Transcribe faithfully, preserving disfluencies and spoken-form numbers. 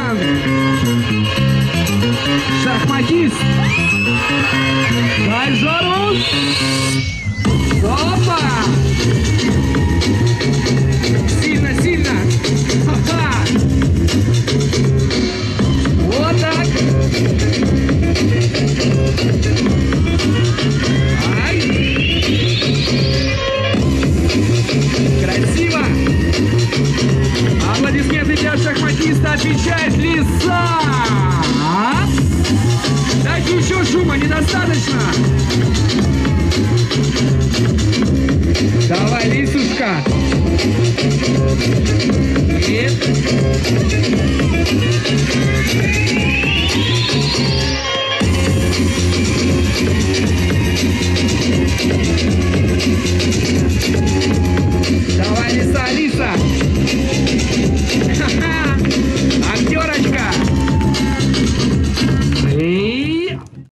Александр. Шахматист. Дай жару. Опа! Сильно, сильно. Ха-ха. Вот так. Ай. Красиво. Аплодисменты для шахматиста. Отвечает Лиса. Дайте еще шума, недостаточно. Давай, Лисушка. Нет.